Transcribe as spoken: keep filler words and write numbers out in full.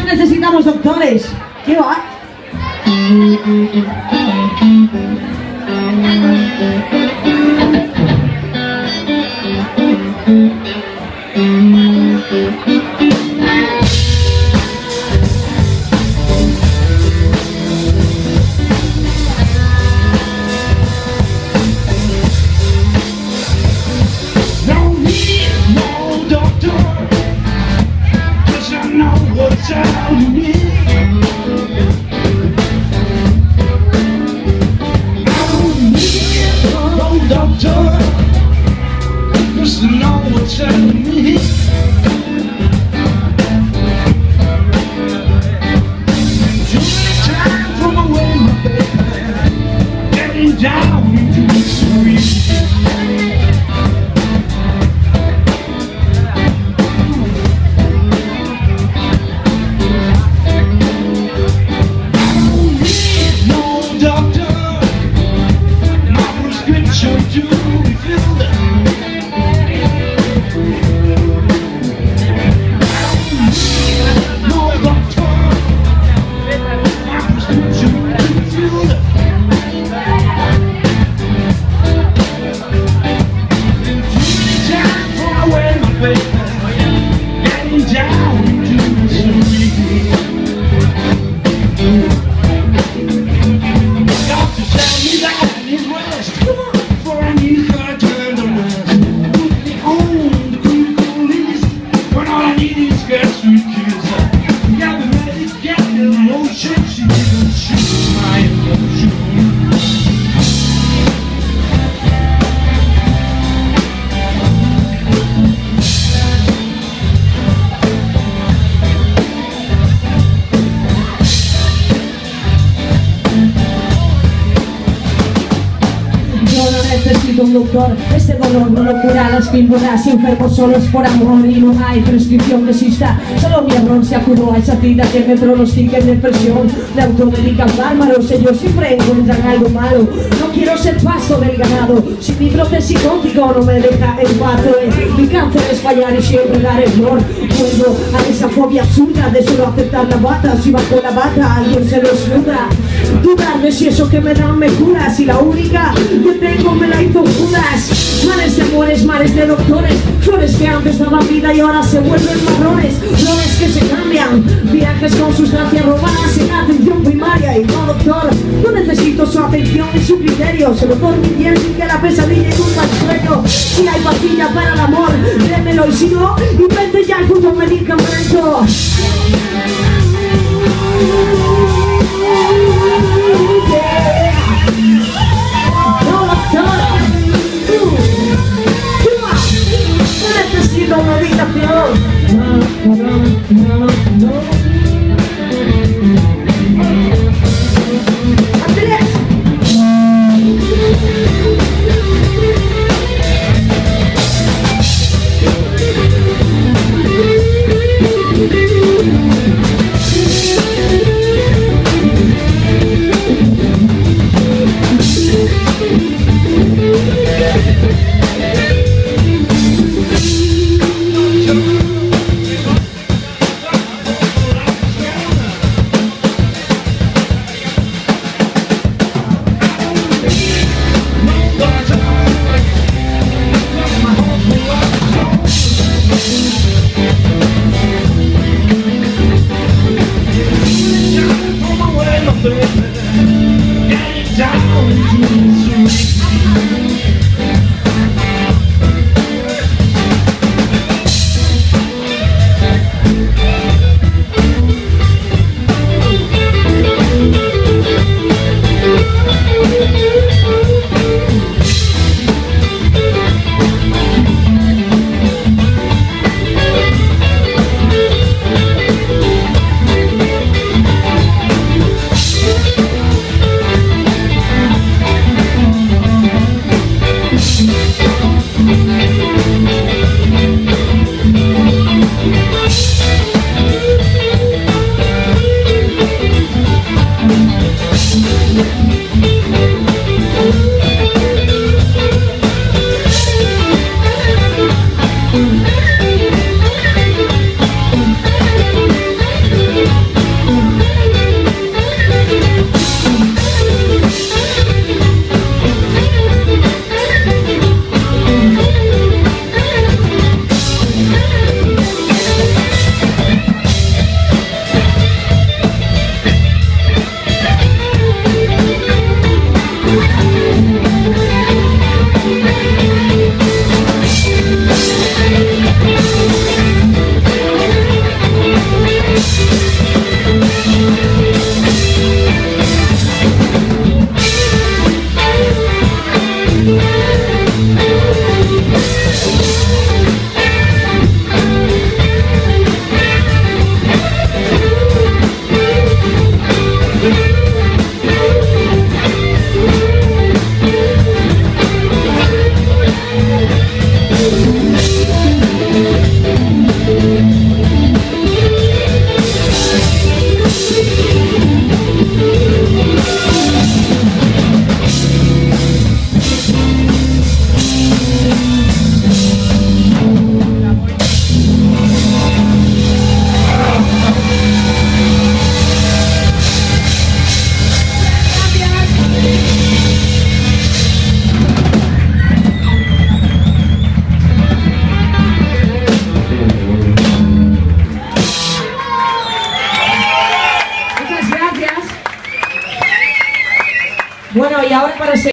necesitamos doctores. ¿Qué va? Un doctor, este dolor no lo cura las píldoras, enfermos solos por amor y no hay prescripción que exista. Solo mi error se acudó a esa tira que me pronostica en depresión. Me automedican bárbaros, ellos siempre encuentran algo malo. No quiero ser pasto del ganado, si mi brote psicótico no me deja en paz. Mi cáncer es fallar y siempre dar error. Vuelvo a esa fobia absurda de solo aceptar la bata. Si bajo la bata alguien se desnuda, dudar de si eso que me dan me cura. Si la única que tengo me la hizo Judas. Mares de amores, mares de doctores, flores que antes daban vida y ahora se vuelven marrones. Flores que se cambian, viajes con sustancias robadas en atención primaria. Y no, doctor, no necesito su atención ni su criterio. Se lo dormí bien sin que la pesadilla y un mal sueño. Si hay pastilla para el amor, démelo, y si no, invente ya el puto medicamento. No, doctor, no necesito meditación. No, no, no, no. Andrés. y ahora para seguir